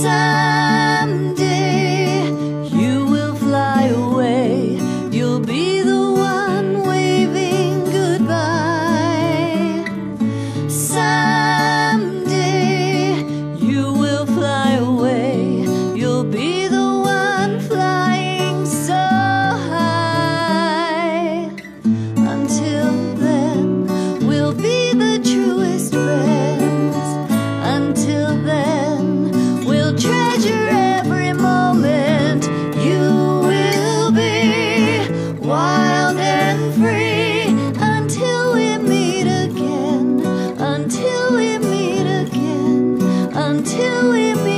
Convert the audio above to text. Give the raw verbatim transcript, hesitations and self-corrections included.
Someday you will fly away. You'll be the one waving goodbye. Someday you will fly away. You'll be the one flying so high. Until then, we'll be the truest friends. Until then, we'll treasure every moment. You will be wild and free until we meet again. Until we meet again. Until we meet